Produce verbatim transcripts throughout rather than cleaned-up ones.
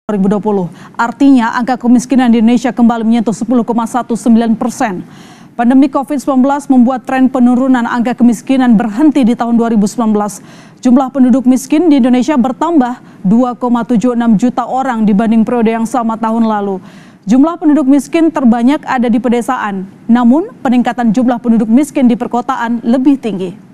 dua ribu dua puluh. Artinya angka kemiskinan di Indonesia kembali menyentuh sepuluh koma sembilan satu persen. Pandemi COVID sembilan belas membuat tren penurunan angka kemiskinan berhenti di tahun dua ribu sembilan belas. Jumlah penduduk miskin di Indonesia bertambah dua koma tujuh enam juta orang dibanding periode yang sama tahun lalu. Jumlah penduduk miskin terbanyak ada di pedesaan, namun peningkatan jumlah penduduk miskin di perkotaan lebih tinggi.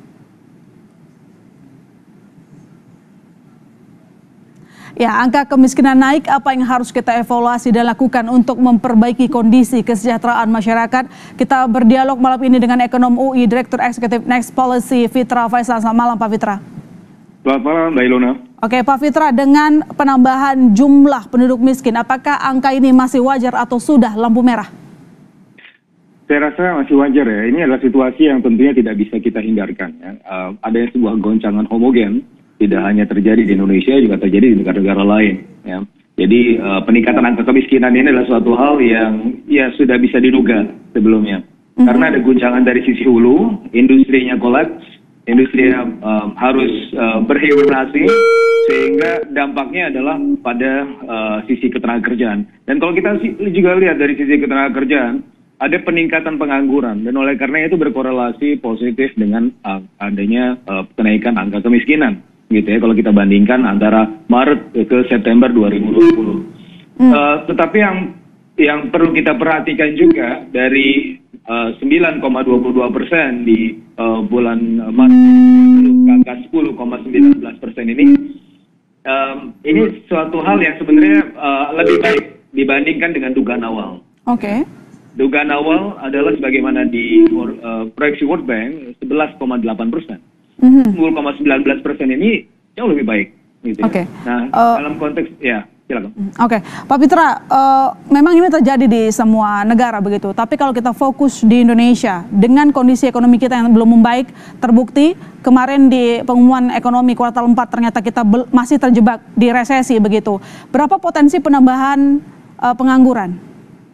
Ya, angka kemiskinan naik, apa yang harus kita evaluasi dan lakukan untuk memperbaiki kondisi kesejahteraan masyarakat? Kita berdialog malam ini dengan ekonom U I, Direktur Eksekutif Next Policy, Fitra Faisal. Selamat malam, Pak Fitra. Selamat malam, Mbak Ilona. Oke, Pak Fitra, dengan penambahan jumlah penduduk miskin, apakah angka ini masih wajar atau sudah lampu merah? Saya rasa masih wajar ya. Ini adalah situasi yang tentunya tidak bisa kita hindarkan. Ya. Uh, ada sebuah goncangan homogen. Tidak hanya terjadi di Indonesia, juga terjadi di negara-negara lain. Ya. Jadi uh, peningkatan angka kemiskinan ini adalah suatu hal yang ya sudah bisa diduga sebelumnya. Mm-hmm. Karena ada guncangan dari sisi hulu, industrinya kolaps, industrinya uh, harus uh, berhibernasi, sehingga dampaknya adalah pada uh, sisi ketenagakerjaan. Dan kalau kita juga lihat dari sisi ketenagakerjaan, ada peningkatan pengangguran, dan oleh karena itu berkorelasi positif dengan uh, adanya uh, kenaikan angka kemiskinan. Gitu ya, kalau kita bandingkan antara Maret ke September dua ribu dua puluh. Hmm. Uh, tetapi yang yang perlu kita perhatikan juga dari uh, sembilan koma dua puluh dua persen di uh, bulan Maret ke angka sepuluh koma sembilan persen ini, um, ini suatu hal yang sebenarnya uh, lebih baik dibandingkan dengan dugaan awal. Oke. Okay. Dugaan awal adalah sebagaimana di uh, proyeksi World Bank sebelas koma delapan persen. sepuluh koma sembilan belas persen ini jauh lebih baik. Gitu ya. Oke. Okay. Nah, uh, dalam konteks, ya silakan. Oke, okay. Pak Fitra, uh, memang ini terjadi di semua negara begitu. Tapi kalau kita fokus di Indonesia, dengan kondisi ekonomi kita yang belum membaik, terbukti kemarin di pengumuman ekonomi kuartal empat ternyata kita masih terjebak di resesi begitu. Berapa potensi penambahan uh, pengangguran?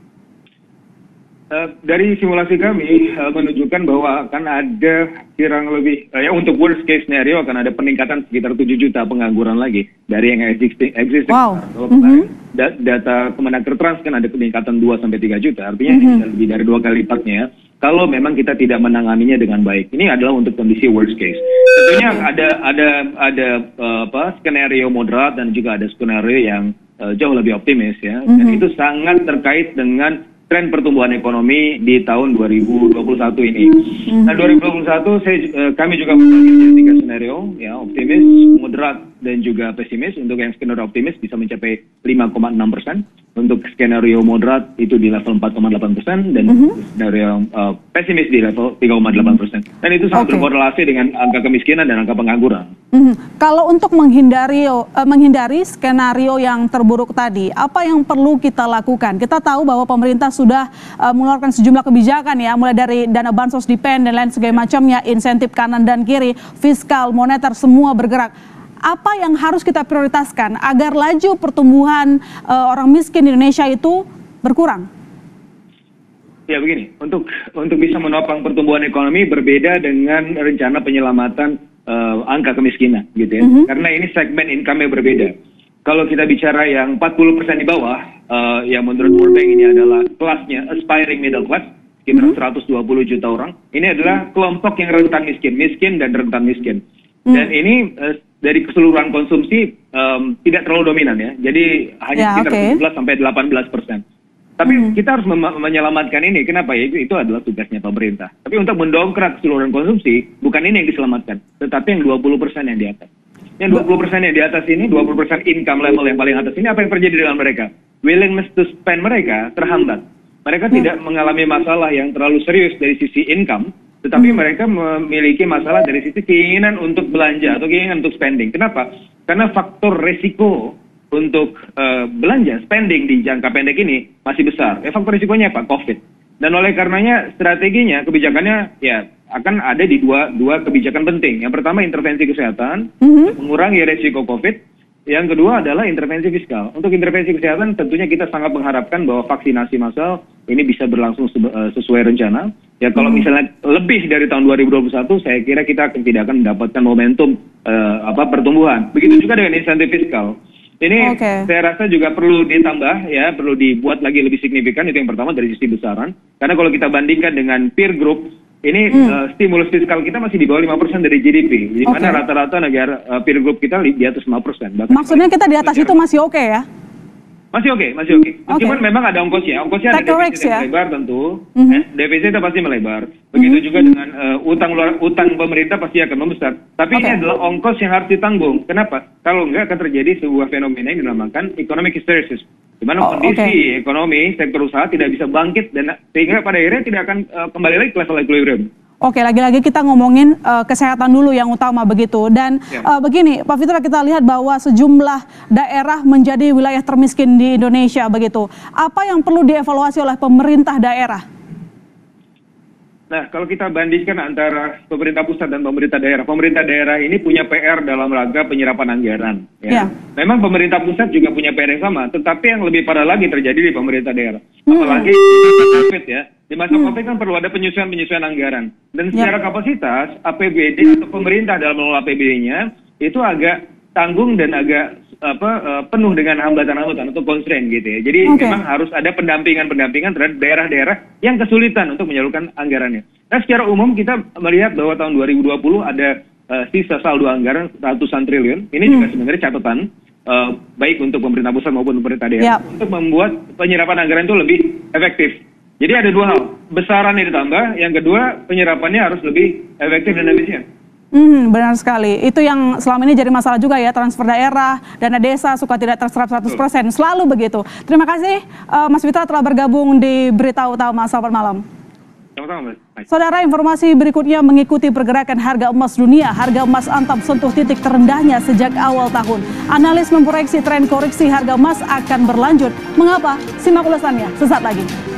Uh, dari simulasi kami uh, menunjukkan bahwa akan ada kurang lebih, uh, ya untuk worst case scenario akan ada peningkatan sekitar tujuh juta pengangguran lagi dari yang existing. existing. Wow. Kalau mm-hmm. da data Kemenaker-Trans kan ada peningkatan dua sampai tiga juta, artinya mm-hmm. lebih dari dua kali lipatnya. Kalau memang kita tidak menanganinya dengan baik, ini adalah untuk kondisi worst case. Tentunya ada ada ada uh, apa skenario moderat dan juga ada skenario yang uh, jauh lebih optimis ya. Mm-hmm. Dan itu sangat terkait dengan tren pertumbuhan ekonomi di tahun dua ribu dua puluh satu ini. Mm-hmm. Nah, dua ribu dua puluh satu saya, uh, kami juga membagi tiga skenario, ya, optimis, moderat, dan juga pesimis. Untuk yang skenario optimis bisa mencapai lima koma enam persen, untuk skenario moderat itu di level empat koma delapan persen, dan mm-hmm. skenario uh, pesimis di level tiga koma delapan persen. Dan itu sangat okay. berkorelasi dengan angka kemiskinan dan angka pengangguran. Mm-hmm. Kalau untuk menghindari uh, menghindari skenario yang terburuk tadi, apa yang perlu kita lakukan? Kita tahu bahwa pemerintah sudah uh, mengeluarkan sejumlah kebijakan ya, mulai dari dana bansos dipen dan lain sebagainya macamnya, insentif kanan dan kiri, fiskal, moneter, semua bergerak. Apa yang harus kita prioritaskan agar laju pertumbuhan uh, orang miskin di Indonesia itu berkurang? Ya begini, untuk untuk bisa menopang pertumbuhan ekonomi berbeda dengan rencana penyelamatan uh, angka kemiskinan, gitu ya. Mm-hmm. Karena ini segmen income-nya berbeda. Kalau kita bicara yang empat puluh persen di bawah, uh, yang menurut World Bank ini adalah kelasnya aspiring middle class, sekitar mm-hmm. seratus dua puluh juta orang. Ini adalah kelompok yang rentan miskin, miskin dan rentan miskin. Mm-hmm. Dan ini uh, dari keseluruhan konsumsi um, tidak terlalu dominan ya. Jadi hanya yeah, sekitar okay. tujuh belas sampai delapan belas persen. Tapi mm-hmm. kita harus menyelamatkan ini. Kenapa ya? Itu, itu adalah tugasnya pemerintah. Tapi untuk mendongkrak keseluruhan konsumsi, bukan ini yang diselamatkan, tetapi yang dua puluh persen yang di atas. Yang dua puluh persen yang di atas ini, dua puluh persen income level yang paling atas ini, apa yang terjadi dengan mereka? Willingness to spend mereka terhambat. Mereka hmm. tidak mengalami masalah yang terlalu serius dari sisi income, tetapi hmm. mereka memiliki masalah dari sisi keinginan untuk belanja atau keinginan untuk spending. Kenapa? Karena faktor resiko untuk uh, belanja, spending di jangka pendek ini masih besar. Ya, faktor risikonya apa? COVID. Dan oleh karenanya strateginya, kebijakannya ya akan ada di dua dua kebijakan penting. Yang pertama intervensi kesehatan, mm-hmm. mengurangi resiko COVID. Yang kedua adalah intervensi fiskal. Untuk intervensi kesehatan tentunya kita sangat mengharapkan bahwa vaksinasi massal ini bisa berlangsung sesuai rencana. Ya kalau mm-hmm. misalnya lebih dari tahun dua ribu dua puluh satu, saya kira kita tidak akan mendapatkan momentum uh, apa pertumbuhan. Begitu juga dengan insentif fiskal. Ini Okay. saya rasa juga perlu ditambah ya, perlu dibuat lagi lebih signifikan. Itu yang pertama dari sisi besaran. Karena kalau kita bandingkan dengan peer group, ini Hmm. uh, stimulus fiskal kita masih di bawah lima persen dari G D P. Di mana Okay. rata-rata negara uh, peer group kita di atas lima persen. Maksudnya kita di atas itu masih oke ya? Masih oke, masih oke. Meskipun Oke. memang ada ongkosnya. Ongkosnya ada Take a defisit risk yang ya? melebar tentu. Mhm. Eh, defisitnya pasti melebar. Begitu juga dengan uh, utang luar, utang pemerintah pasti akan membesar. Tapi Oke. ini adalah ongkos yang harus ditanggung. Kenapa? Kalau enggak akan terjadi sebuah fenomena yang dinamakan economic hysteresis. Di mana Oh, kondisi oke. ekonomi sektor usaha tidak bisa bangkit dan sehingga pada akhirnya tidak akan uh, kembali lagi ke level equilibrium. Oke, lagi-lagi kita ngomongin uh, kesehatan dulu yang utama begitu. Dan Ya. uh, begini, Pak Fitra, kita lihat bahwa sejumlah daerah menjadi wilayah termiskin di Indonesia begitu. Apa yang perlu dievaluasi oleh pemerintah daerah? Nah, kalau kita bandingkan antara pemerintah pusat dan pemerintah daerah, pemerintah daerah ini punya P R dalam rangka penyerapan anggaran. Ya. Memang pemerintah pusat juga punya P R yang sama, tetapi yang lebih parah lagi terjadi di pemerintah daerah. Hmm. Apalagi di masa COVID ya. Di masa COVID kan perlu ada penyusuan-penyusuan anggaran. Dan Ya. secara kapasitas, A P B D atau pemerintah dalam mengelola A P B D-nya itu agak tanggung dan agak apa uh, penuh dengan hambatan-hambatan atau constraint gitu ya. Jadi Oke. memang harus ada pendampingan-pendampingan terhadap daerah-daerah yang kesulitan untuk menyalurkan anggarannya. Nah, secara umum kita melihat bahwa tahun dua ribu dua puluh ada uh, sisa saldo anggaran ratusan triliun. Ini juga sebenarnya catatan uh, baik untuk pemerintah pusat maupun pemerintah daerah Yap. untuk membuat penyerapan anggaran itu lebih efektif. Jadi ada dua hal, besarannya ditambah, yang kedua penyerapannya harus lebih efektif dan efisien. Hmm, benar sekali. Itu yang selama ini jadi masalah juga ya, transfer daerah, dana desa suka tidak terserap seratus persen. Selalu begitu. Terima kasih uh, Mas Fitra telah bergabung di Berita Utama. Selamat malam. Sama-sama, Mas. Saudara, informasi berikutnya mengikuti pergerakan harga emas dunia. Harga emas antam sentuh titik terendahnya sejak awal tahun. Analis memproyeksi tren koreksi harga emas akan berlanjut. Mengapa? Simak ulasannya sesaat lagi.